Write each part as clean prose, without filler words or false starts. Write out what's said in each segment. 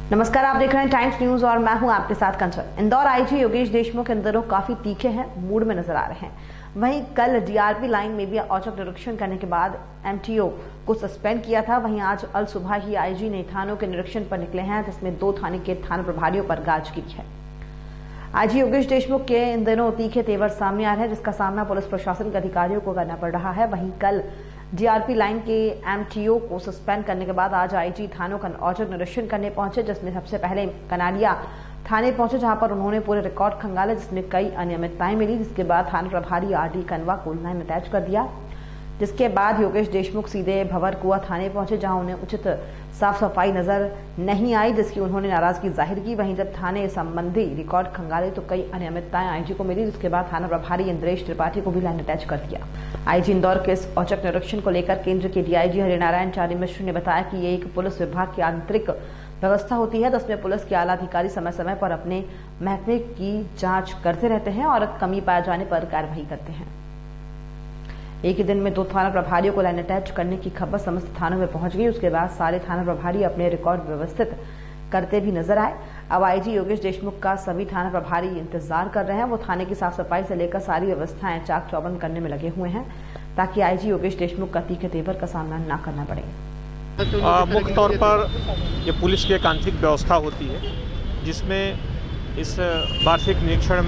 नमस्कार, आप देख रहे हैं टाइम्स न्यूज और मैं हूं आपके साथ कंचन। इंदौर आईजी योगेश देशमुख इन दिनों काफी तीखे हैं, मूड में नजर आ रहे हैं। वहीं कल डीआरपी लाइन में भी औचक निरीक्षण करने के बाद एमटीओ को सस्पेंड किया था। वहीं आज अल सुबह ही आईजी ने थानों के निरीक्षण पर निकले हैं, जिसमें 2 थाने के थाना प्रभारियों पर गाज गिरी है। आईजी योगेश देशमुख के इन दिनों तीखे तेवर सामने आ रहे हैं, जिसका सामना पुलिस प्रशासन के अधिकारियों को करना पड़ रहा है। वहीं कल डीआरपी लाइन के एमटीओ को सस्पेंड करने के बाद आज आईजी थानों का औचक निरीक्षण करने पहुंचे, जिसमें सबसे पहले कनाडिया थाने पहुंचे, जहां पर उन्होंने पूरे रिकॉर्ड खंगाले, जिसमें कई अनियमितताएं मिली। जिसके बाद थाना प्रभारी आरडी कनवा को लाइन अटैच कर दिया। जिसके बाद योगेश देशमुख सीधे भंवर कुआं थाने पहुंचे, जहां उन्हें उचित साफ सफाई नजर नहीं आई, जिसकी उन्होंने नाराजगी जाहिर की। वहीं जब थाने संबंधी रिकॉर्ड खंगाले तो कई अनियमितताएं आईजी को मिली। जिसके बाद थाना प्रभारी इंद्रेश त्रिपाठी को भी लाइन अटैच कर दिया। आईजी इंदौर के इस औचक निरीक्षण को लेकर केंद्र के डीआईजी हरिनारायण चारी मिश्र ने बताया कि ये एक पुलिस विभाग की आंतरिक व्यवस्था होती है, जिसमें पुलिस के आला अधिकारी समय समय पर अपने महकमे की जांच करते रहते हैं और कमी पाए जाने पर कार्रवाई करते हैं। एक ही दिन में 2 थाना प्रभारियों को लाइन अटैच करने की खबर समस्त थानों में पहुंच गई। उसके बाद सारे थाना प्रभारी अपने रिकॉर्ड व्यवस्थित करते भी नजर आए। अब आईजी योगेश देशमुख का सभी थाना प्रभारी इंतजार कर रहे हैं। वो थाने की साफ सफाई से लेकर सारी व्यवस्थाएं चाक चौबंद करने में लगे हुए हैं, ताकि आईजी योगेश देशमुख का तीखे तेवर का सामना न करना पड़े। मुख्य तौर पर ये पुलिस की एक आंतरिक व्यवस्था होती है, जिसमें इस वार्षिक निरीक्षण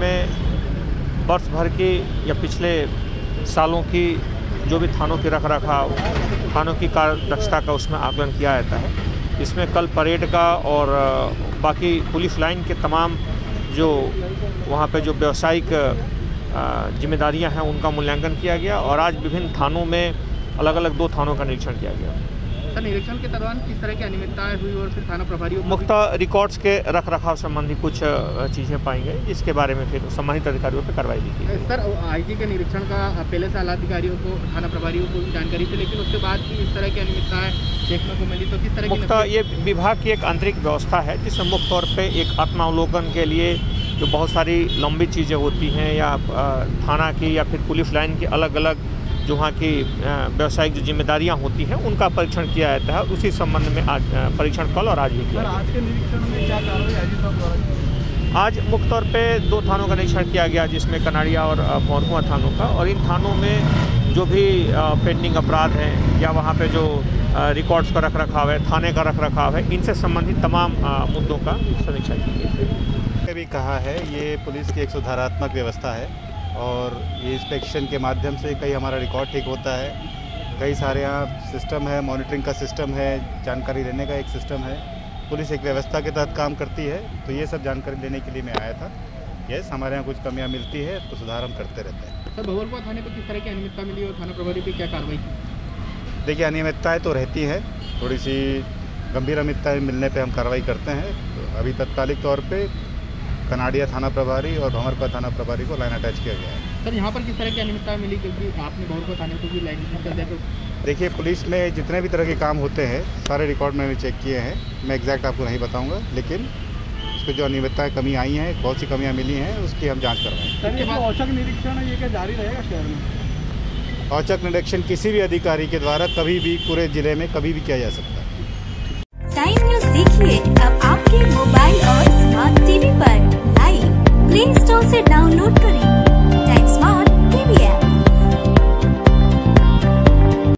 में वर्ष भर की या पिछले सालों की जो भी थानों की रखरखाव, थानों की कार्यदक्षता का उसमें आकलन किया जाता है। इसमें कल परेड का और बाकी पुलिस लाइन के तमाम जो वहाँ पे जो व्यावसायिक जिम्मेदारियां हैं उनका मूल्यांकन किया गया और आज विभिन्न थानों में अलग अलग 2 थानों का निरीक्षण किया गया। सर, निरीक्षण के दौरान किस तरह की अनियमितताएं हुई और फिर थाना प्रभारियों मुख्यतः रिकॉर्ड्स के रखरखाव संबंधी कुछ चीज़ें पाई गई, जिसके बारे में फिर संबंधित अधिकारियों पर कार्रवाई भी की। सर, आईजी के निरीक्षण का पहले से आला अधिकारियों को, थाना प्रभारियों को भी जानकारी थी, लेकिन उसके बाद भी इस तरह की अनियमितताएं देखने को मिली, तो किस तरह की? मुख्यतः ये विभाग की एक आंतरिक व्यवस्था है, जिसमें मुख्य तौर पर एक आत्मावलोकन के लिए जो बहुत सारी लंबी चीज़ें होती हैं या थाना की या फिर पुलिस लाइन की अलग अलग जो वहाँ की व्यावसायिक जो जिम्मेदारियाँ होती हैं उनका परीक्षण किया जाता है। उसी संबंध में आज परीक्षण कल और आज भी किया। आज के निरीक्षण में क्या कार्रवाई आईजी साहब द्वारा? आज मुख्य तौर पे 2 थानों का निरीक्षण किया गया, जिसमें कनाडिया और भंवर कुआं थानों का, और इन थानों में जो भी पेंडिंग अपराध हैं या वहाँ पे जो रिकॉर्ड्स का रखरखाव है, थाने का रखरखाव है, इनसे संबंधित तमाम मुद्दों का समीक्षा की गई। भी कहा है ये पुलिस की एक सुधारात्मक व्यवस्था है और ये इंस्पेक्शन के माध्यम से कई हमारा रिकॉर्ड ठीक होता है। कई सारे यहाँ सिस्टम है, मॉनिटरिंग का सिस्टम है, जानकारी लेने का एक सिस्टम है। पुलिस एक व्यवस्था के तहत काम करती है, तो ये सब जानकारी लेने के लिए मैं आया था। यस, हमारे यहाँ कुछ कमियाँ मिलती है तो सुधार हम करते रहते हैं। सर, भंवर कुआं थाने पर किस तरह की अनियमितता मिली और थाना प्रभारी पर क्या कार्रवाई की? देखिए, अनियमितताएँ तो रहती हैं, थोड़ी सी गंभीर अनियमितताएँ मिलने पर हम कार्रवाई करते हैं। तो अभी तत्कालिक तौर पर कनाडिया थाना प्रभारी और भंवर कुआं थाना प्रभारी को लाइन अटैच किया गया है। सर, यहाँ पर किस तरह की अनियमितता मिली, क्योंकि आपने भंवर कुआं थाने को भी लाइन कर दिया? तो देखिए, पुलिस में जितने भी तरह के काम होते हैं सारे रिकॉर्ड मैंने चेक किए हैं। मैं एग्जैक्ट आपको नहीं बताऊंगा, लेकिन उसमें जो अनियमितताएं कमी आई हैं, बहुत सी कमियां मिली हैं, उसकी हम जांच कर रहे हैं। सर, ये औचक निरीक्षण ये क्या जारी रहेगा शहर में? औचक निरीक्षण किसी भी अधिकारी के द्वारा कभी भी पूरे जिले में कभी भी किया जा सकता है। टाइम न्यूज देखिए अब आपके मोबाइल और स्मार्ट टीवी पर। लाइव प्ले स्टोर से डाउनलोड करें टाइम स्मार्ट टीवी ऐप।